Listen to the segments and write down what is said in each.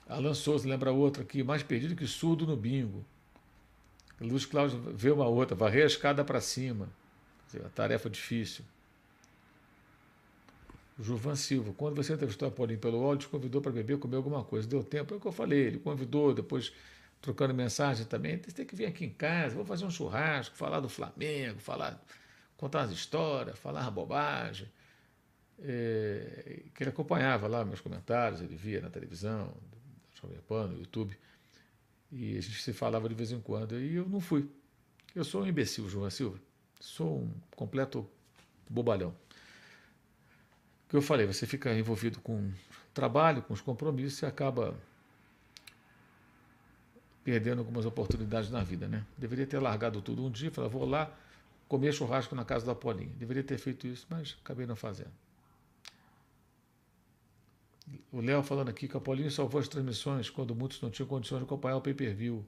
Alan Souza lembra outra aqui, mais perdido que surdo no bingo. Luiz Cláudio vê uma outra, varrer a escada para cima. A tarefa difícil. Juvan Silva, quando você entrevistou a Paulinho pelo UOL, te convidou para beber, comer alguma coisa. Deu tempo, é o que eu falei. Ele convidou, depois trocando mensagem também. Você tem que vir aqui em casa, vou fazer um churrasco, falar do Flamengo, contar as histórias, falar bobagem. Que ele acompanhava lá meus comentários, ele via na televisão, Jovem Pan, no YouTube. E a gente se falava de vez em quando. E eu não fui. Eu sou um imbecil, Juvan Silva. Sou um completo bobalhão. O que eu falei, você fica envolvido com o trabalho, com os compromissos e acaba perdendo algumas oportunidades na vida, né? Deveria ter largado tudo um dia, falar, vou lá comer churrasco na casa da Paulinha. Deveria ter feito isso, mas acabei não fazendo. O Léo falando aqui que a Paulinha salvou as transmissões quando muitos não tinham condições de acompanhar o pay-per-view.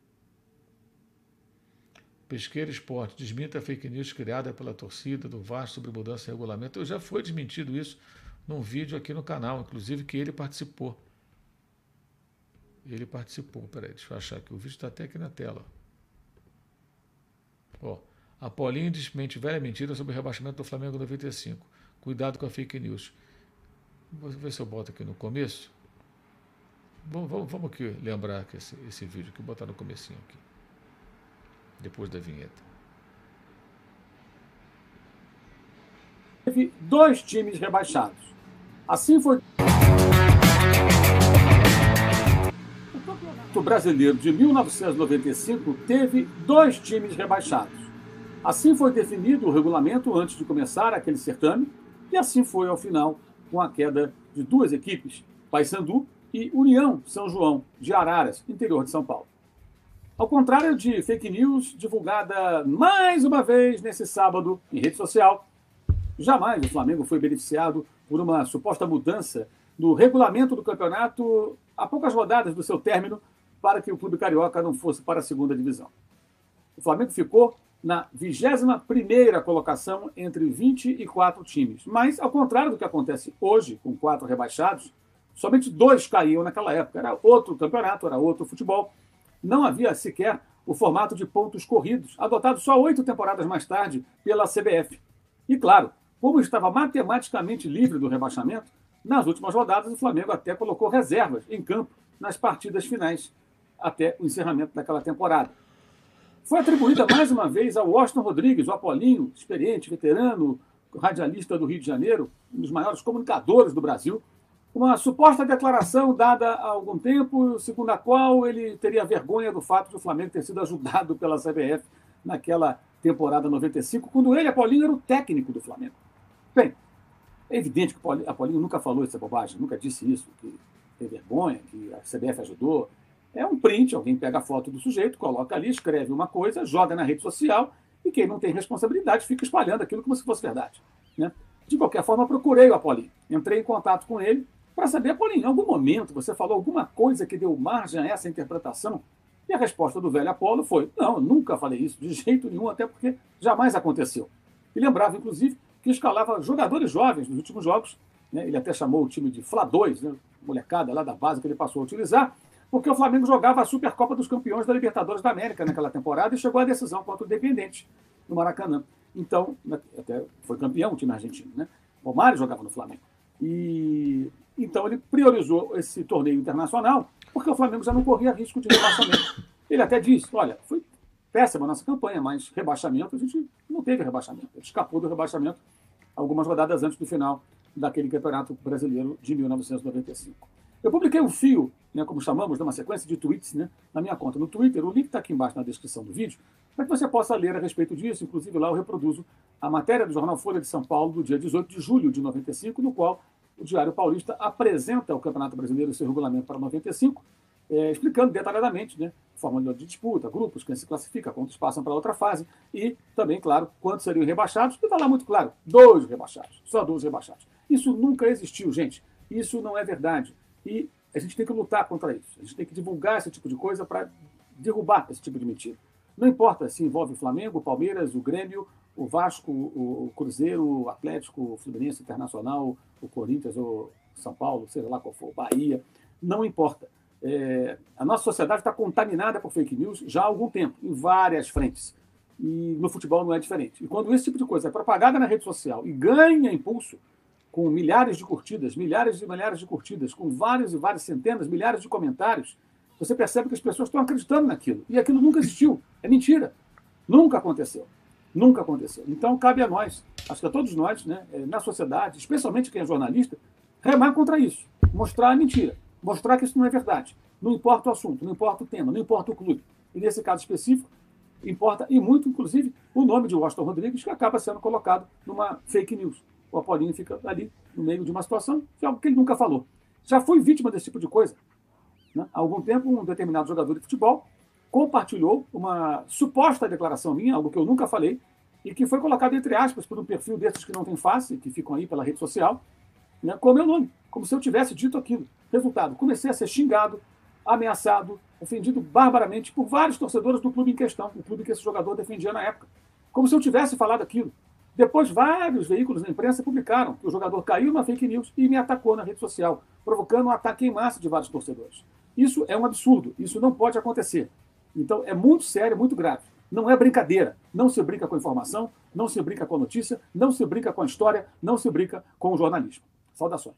Pesqueira Esporte, desminta a fake news criada pela torcida do Vasco sobre mudança de regulamento. Já foi desmentido isso num vídeo aqui no canal, inclusive que ele participou. Ele participou, peraí, deixa eu achar aqui, o vídeo está até aqui na tela. Ó, a Paulinho desmente velha mentira sobre o rebaixamento do Flamengo 95. Cuidado com a fake news. Vou ver se eu boto aqui no começo. Vamos aqui lembrar que esse vídeo aqui, vou botar no comecinho aqui. Depois da vinheta. Teve 2 times rebaixados. Assim foi. O Campeonato Brasileiro de 1995 teve 2 times rebaixados. Assim foi definido o regulamento antes de começar aquele certame, e assim foi ao final, com a queda de 2 equipes, Paysandu e União São João, de Araras, interior de São Paulo. Ao contrário de fake news divulgada mais uma vez nesse sábado em rede social, jamais o Flamengo foi beneficiado por uma suposta mudança no regulamento do campeonato a poucas rodadas do seu término para que o clube carioca não fosse para a segunda divisão. O Flamengo ficou na 21ª colocação entre 24 times. Mas, ao contrário do que acontece hoje, com 4 rebaixados, somente 2 caíam naquela época. Era outro campeonato, era outro futebol. Não havia sequer o formato de pontos corridos, adotado só 8 temporadas mais tarde pela CBF. E, claro, como estava matematicamente livre do rebaixamento, nas últimas rodadas o Flamengo até colocou reservas em campo nas partidas finais, até o encerramento daquela temporada. Foi atribuída mais uma vez ao Washington Rodrigues, o Apolinho, experiente, veterano, radialista do Rio de Janeiro, um dos maiores comunicadores do Brasil, uma suposta declaração dada há algum tempo, segundo a qual ele teria vergonha do fato de o Flamengo ter sido ajudado pela CBF naquela temporada 95, quando ele, Apolinho, era o técnico do Flamengo. Bem, é evidente que Apolinho nunca falou essa bobagem, nunca disse isso, que tem vergonha, que a CBF ajudou. É um print, alguém pega a foto do sujeito, coloca ali, escreve uma coisa, joga na rede social e quem não tem responsabilidade fica espalhando aquilo como se fosse verdade, né? De qualquer forma, procurei o Apolinho, entrei em contato com ele para saber, Apolinho, em algum momento você falou alguma coisa que deu margem a essa interpretação? E a resposta do velho Apolo foi, não, nunca falei isso, de jeito nenhum, até porque jamais aconteceu. E lembrava, inclusive, que escalava jogadores jovens nos últimos jogos, né? Ele até chamou o time de Fla 2, né? Molecada lá da base que ele passou a utilizar, porque o Flamengo jogava a Supercopa dos Campeões da Libertadores da América naquela temporada e chegou à decisão contra o Independente, no Maracanã. Então, até foi campeão o time argentino, né? O Mário jogava no Flamengo. E então ele priorizou esse torneio internacional porque o Flamengo já não corria risco de rebaixamento. Ele até disse, olha, foi péssima a nossa campanha, mas rebaixamento, a gente não teve rebaixamento. Ele escapou do rebaixamento algumas rodadas antes do final daquele Campeonato Brasileiro de 1995. Eu publiquei um fio, né, como chamamos, uma sequência de tweets, né, na minha conta no Twitter. O link está aqui embaixo na descrição do vídeo, para que você possa ler a respeito disso. Inclusive, lá eu reproduzo a matéria do jornal Folha de São Paulo, do dia 18 de julho de 95, no qual o Diário Paulista apresenta o Campeonato Brasileiro e seu regulamento para 95, explicando detalhadamente, né, fórmula de disputa, grupos, quem se classifica, quantos passam para outra fase e também, claro, quantos seriam rebaixados, que está lá muito claro, 2 rebaixados, só 2 rebaixados. Isso nunca existiu, gente. Isso não é verdade. E a gente tem que lutar contra isso. A gente tem que divulgar esse tipo de coisa para derrubar esse tipo de mentira. Não importa se envolve o Flamengo, o Palmeiras, o Grêmio, o Vasco, o Cruzeiro, o Atlético, o Fluminense, Internacional, o Corinthians, o São Paulo, seja lá qual for, o Bahia. Não importa. A nossa sociedade está contaminada por fake news já há algum tempo, em várias frentes. E no futebol não é diferente. E quando esse tipo de coisa é propagada na rede social e ganha impulso, com milhares de curtidas, milhares e milhares de curtidas, com várias e várias centenas, milhares de comentários, você percebe que as pessoas estão acreditando naquilo. E aquilo nunca existiu. É mentira. Nunca aconteceu. Nunca aconteceu. Então, cabe a nós, acho que a todos nós, né, na sociedade, especialmente quem é jornalista, remar contra isso. Mostrar a mentira. Mostrar que isso não é verdade. Não importa o assunto, não importa o tema, não importa o clube. E nesse caso específico, importa e muito, inclusive, o nome de Washington Rodrigues, que acaba sendo colocado numa fake news. O Apolinho fica ali no meio de uma situação de algo que ele nunca falou. Já fui vítima desse tipo de coisa. Né? Há algum tempo, um determinado jogador de futebol compartilhou uma suposta declaração minha, algo que eu nunca falei, e que foi colocado entre aspas por um perfil desses que não tem face, que ficam aí pela rede social, né, com o meu nome, como se eu tivesse dito aquilo. Resultado, comecei a ser xingado, ameaçado, ofendido barbaramente por vários torcedores do clube em questão, o clube que esse jogador defendia na época, como se eu tivesse falado aquilo. Depois, vários veículos da imprensa publicaram que o jogador caiu numa fake news e me atacou na rede social, provocando um ataque em massa de vários torcedores. Isso é um absurdo, isso não pode acontecer. Então, é muito sério, muito grave. Não é brincadeira. Não se brinca com a informação, não se brinca com a notícia, não se brinca com a história, não se brinca com o jornalismo. Saudações.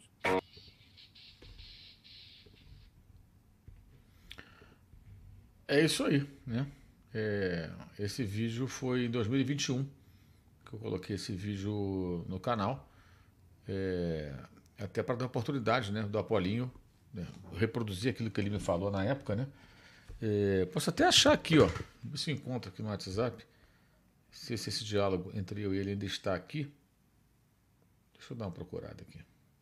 É isso aí, né? Esse vídeo foi em 2021 que eu coloquei esse vídeo no canal, até para dar oportunidade, né, do Apolinho, né, reproduzir aquilo que ele me falou na época, né? Posso até achar aqui, ó, ver se eu encontro aqui no WhatsApp, se esse diálogo entre eu e ele ainda está aqui. Deixa eu dar uma procurada aqui.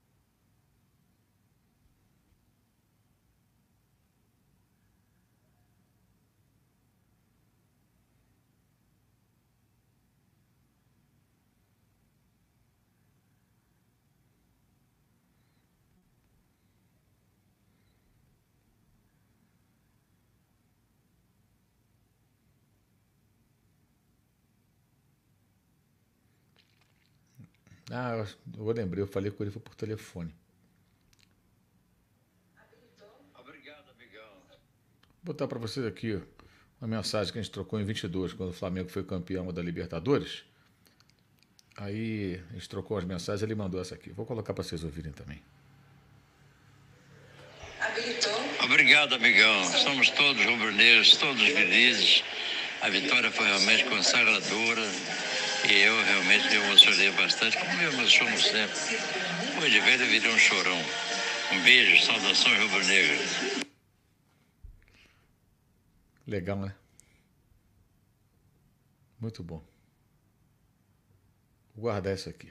Eu lembrei, eu falei com ele, foi por telefone. Obrigado, amigão. Vou botar para vocês aqui, ó, uma mensagem que a gente trocou em 22, quando o Flamengo foi campeão da Libertadores. Aí a gente trocou as mensagens, ele mandou essa aqui. Vou colocar para vocês ouvirem também. Obrigado, amigão. Somos todos rubro-negros, todos felizes. A vitória foi realmente consagradora e eu realmente me emocionei bastante, como eu emociono sempre. O Edivelio virou um chorão. Um beijo, saudações rubro-negras. Legal, né? Muito bom. Vou guardar isso aqui.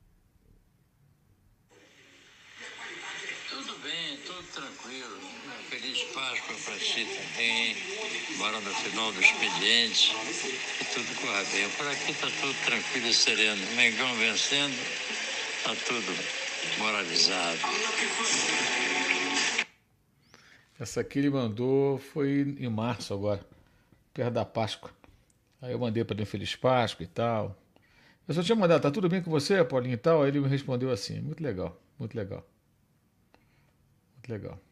Tudo bem, tudo tranquilo. Feliz Páscoa para ti também. Bora no final do expediente. Que tudo corra bem. Por aqui está tudo tranquilo e sereno. Mengão vencendo, está tudo moralizado. Essa aqui ele mandou, foi em março agora, perto da Páscoa. Aí eu mandei para ele Feliz Páscoa e tal. Eu só tinha mandado, tá tudo bem com você, Paulinho e tal? Aí ele me respondeu assim, muito legal, muito legal. Muito legal.